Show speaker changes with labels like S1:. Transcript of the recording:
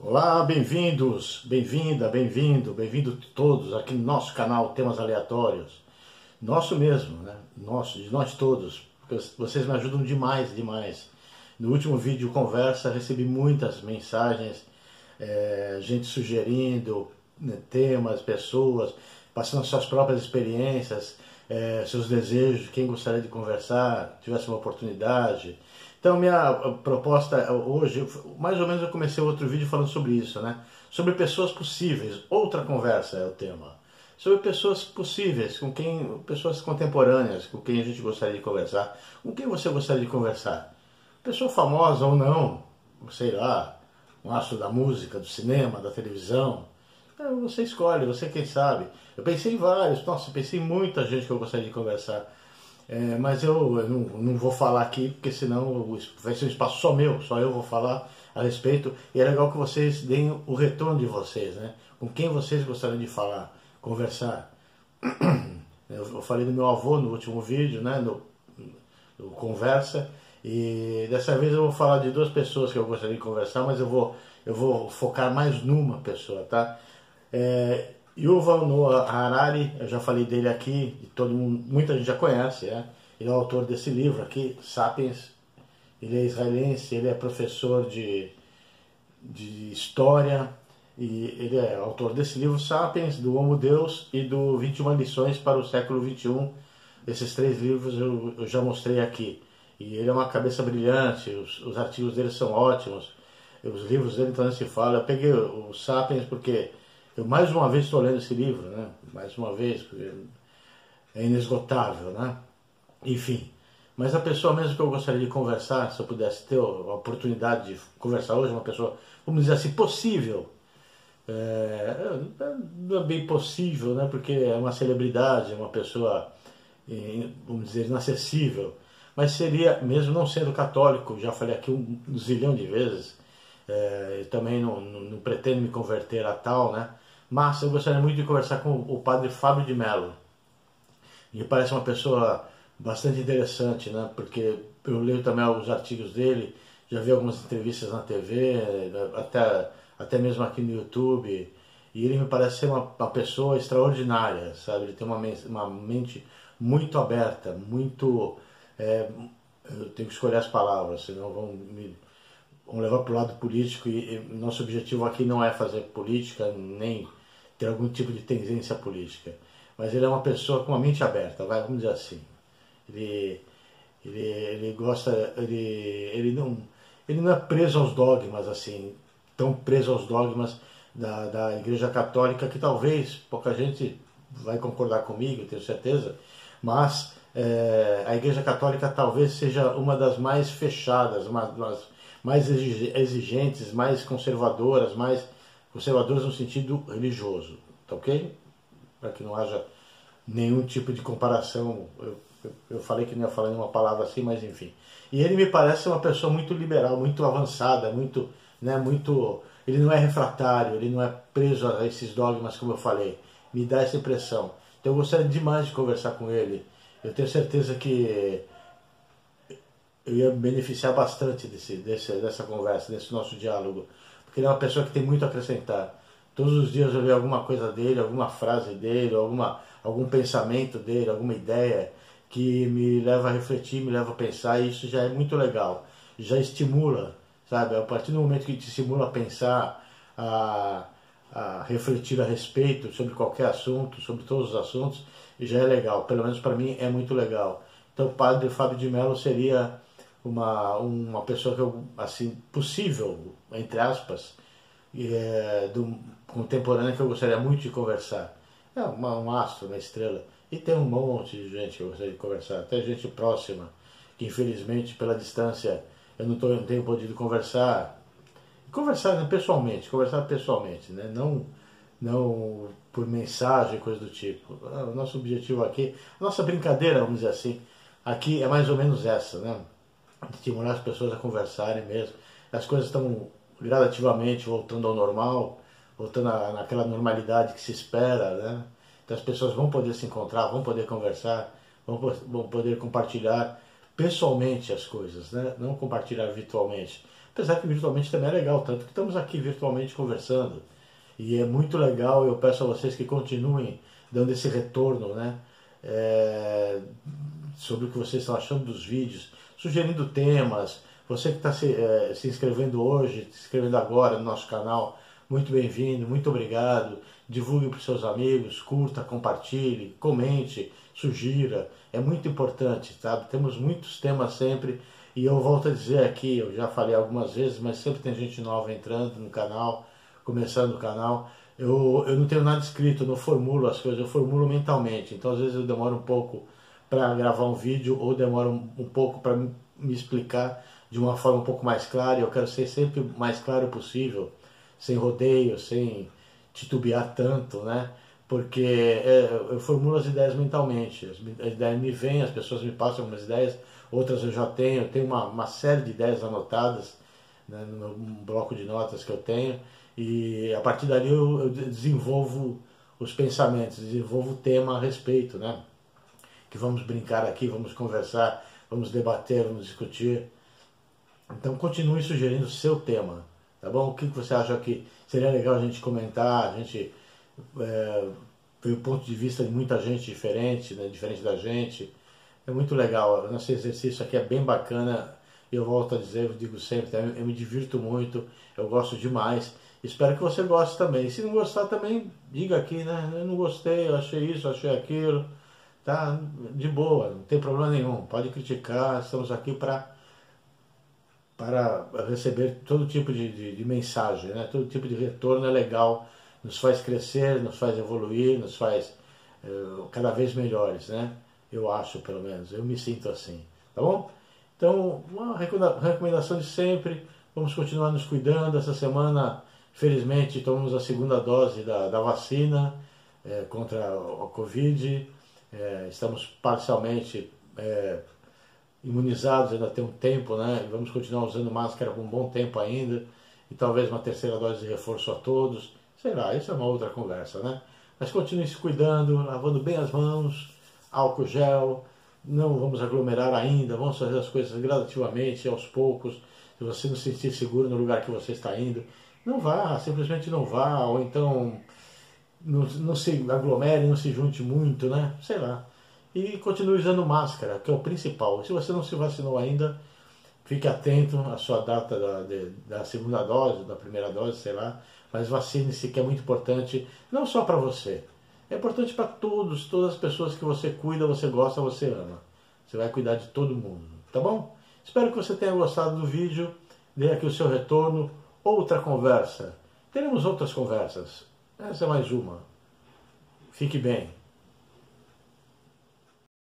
S1: Olá, bem-vindos, bem-vinda, bem-vindo todos aqui no nosso canal Temas Aleatórios. Nosso mesmo, né? Nosso, de nós todos, porque vocês me ajudam demais, demais. No último vídeo conversa, recebi muitas mensagens, gente sugerindo, né, temas, pessoas, passando suas próprias experiências, seus desejos, quem gostaria de conversar, tivesse uma oportunidade. Então minha proposta hoje, mais ou menos eu comecei outro vídeo falando sobre isso, né? Sobre pessoas possíveis, outra conversa é o tema. Sobre pessoas possíveis, pessoas contemporâneas, com quem a gente gostaria de conversar. Com quem você gostaria de conversar? Pessoa famosa ou não, sei lá, um astro da música, do cinema, da televisão. Você escolhe, você quem sabe. Eu pensei em vários, nossa, eu pensei em muita gente que eu gostaria de conversar. Mas eu não vou falar aqui, porque senão vai ser um espaço só meu, só eu vou falar a respeito. E é legal que vocês deem o retorno de vocês, né? Com quem vocês gostariam de falar, conversar. Eu falei do meu avô no último vídeo, né? No Conversa. E dessa vez eu vou falar de duas pessoas que eu gostaria de conversar, mas eu vou focar mais numa pessoa, tá? Yuval Noah Harari, eu já falei dele aqui, e muita gente já conhece, ele é o autor desse livro aqui, Sapiens. Ele é israelense, ele é professor de história, e ele é autor desse livro, Sapiens, do Homo Deus e do 21 lições para o século XXI. Esses três livros eu já mostrei aqui. E ele é uma cabeça brilhante, os artigos dele são ótimos, os livros dele também se fala. Eu peguei o Sapiens porque eu mais uma vez estou lendo esse livro, né? Mais uma vez, porque é inesgotável, né? Enfim, mas a pessoa mesmo que eu gostaria de conversar, se eu pudesse ter a oportunidade de conversar hoje, uma pessoa, vamos dizer assim, possível. Não é bem possível, né? Porque é uma celebridade, é uma pessoa, vamos dizer, inacessível. Mas seria, mesmo não sendo católico, já falei aqui um zilhão de vezes, eu também não pretendo me converter a tal, né? Mas eu gostaria muito de conversar com o padre Fábio de Mello. Me parece uma pessoa bastante interessante, né? Porque eu leio também alguns artigos dele, já vi algumas entrevistas na TV, até mesmo aqui no YouTube, e ele me parece ser uma pessoa extraordinária, sabe? Ele tem uma mente muito aberta, muito... eu tenho que escolher as palavras, senão vão levar para o lado político, e nosso objetivo aqui não é fazer política, nem ter algum tipo de tendência política. Mas ele é uma pessoa com uma mente aberta, vamos dizer assim. Ele não é preso aos dogmas, assim, tão preso aos dogmas da Igreja Católica, que talvez pouca gente vai concordar comigo, tenho certeza, mas a Igreja Católica talvez seja uma das mais fechadas, mais exigentes, mais conservadoras no sentido religioso, tá ok? Para que não haja nenhum tipo de comparação. Eu falei que não ia falar nenhuma palavra assim, mas enfim. E ele me parece uma pessoa muito liberal, muito avançada, ele não é refratário, ele não é preso a esses dogmas, como eu falei. Me dá essa impressão. Então eu gostaria demais de conversar com ele. Eu tenho certeza que eu ia me beneficiar bastante dessa conversa, desse nosso diálogo, porque ele é uma pessoa que tem muito a acrescentar. Todos os dias eu leio alguma coisa dele, alguma frase dele, algum pensamento dele, alguma ideia que me leva a refletir, me leva a pensar, e isso já é muito legal, já estimula, sabe? A partir do momento que te estimula a pensar, a refletir a respeito sobre qualquer assunto, sobre todos os assuntos, já é legal, pelo menos para mim é muito legal. Então o padre Fábio de Mello seria uma pessoa que eu, assim, possível, entre aspas, contemporânea, que eu gostaria muito de conversar. Um astro, uma estrela. E tem um monte de gente que eu gostaria de conversar, até gente próxima, que infelizmente pela distância eu não tenho podido conversar. Conversar pessoalmente, né? Não por mensagem, coisa do tipo. O nosso objetivo aqui, a nossa brincadeira, vamos dizer assim, aqui é mais ou menos essa, né? Estimular as pessoas a conversarem mesmo. As coisas estão gradativamente voltando ao normal, voltando naquela normalidade que se espera, né? Então as pessoas vão poder se encontrar, vão poder conversar, vão poder compartilhar pessoalmente as coisas, né? Não compartilhar virtualmente. apesar que virtualmente também é legal, tanto que estamos aqui virtualmente conversando. E é muito legal, eu peço a vocês que continuem dando esse retorno, né? Sobre o que vocês estão achando dos vídeos, sugerindo temas. Você que está se inscrevendo hoje, se inscrevendo agora no nosso canal, muito bem-vindo, muito obrigado. Divulgue para os seus amigos, curta, compartilhe, comente, sugira. É muito importante, sabe? Temos muitos temas sempre. E eu volto a dizer aqui, eu já falei algumas vezes, mas sempre tem gente nova entrando no canal, começando o canal. Eu não tenho nada escrito, eu não formulo as coisas, eu formulo mentalmente. Então às vezes eu demoro um pouco para gravar um vídeo ou demoro um pouco para me explicar de uma forma um pouco mais clara. Eu quero ser sempre o mais claro possível, sem rodeio, sem titubear tanto, né? Porque eu formulo as ideias mentalmente, as ideias me vêm, as pessoas me passam algumas ideias, outras eu tenho uma série de ideias anotadas, né, no meu bloco de notas que eu tenho, e a partir dali eu desenvolvo os pensamentos, desenvolvo o tema a respeito, né? Que vamos brincar aqui, vamos conversar, vamos debater, vamos discutir. Então continue sugerindo o seu tema, tá bom? O que você acha que seria legal a gente comentar, a gente ver o ponto de vista de muita gente diferente, né? Diferente da gente. É muito legal, o nosso exercício aqui é bem bacana, eu volto a dizer, eu digo sempre, eu me divirto muito, eu gosto demais, espero que você goste também. Se não gostar também, diga aqui, né? Eu não gostei, eu achei isso, eu achei aquilo, tá? De boa, não tem problema nenhum, pode criticar, estamos aqui para receber todo tipo de mensagem, né? Todo tipo de retorno é legal, nos faz crescer, nos faz evoluir, nos faz cada vez melhores, né? Eu acho, pelo menos, eu me sinto assim, tá bom? Então, uma recomendação de sempre, vamos continuar nos cuidando. Essa semana, felizmente, tomamos a segunda dose da vacina contra a Covid, estamos parcialmente imunizados, ainda tem um tempo, né? Vamos continuar usando máscara por um bom tempo ainda, e talvez uma terceira dose de reforço a todos, sei lá, isso é uma outra conversa, né? Mas continue se cuidando, lavando bem as mãos, álcool gel, não vamos aglomerar ainda, vamos fazer as coisas gradativamente, aos poucos. Se você não se sentir seguro no lugar que você está indo, não vá, simplesmente não vá, ou então não se aglomere, não se junte muito, né? Sei lá. E continue usando máscara, que é o principal. Se você não se vacinou ainda, fique atento à sua data da segunda dose, da primeira dose, sei lá, mas vacine-se, que é muito importante, não só para você. É importante para todas as pessoas que você cuida, você gosta, você ama. Você vai cuidar de todo mundo, tá bom? Espero que você tenha gostado do vídeo, dê aqui o seu retorno. Outra conversa. Teremos outras conversas. Essa é mais uma. Fique bem.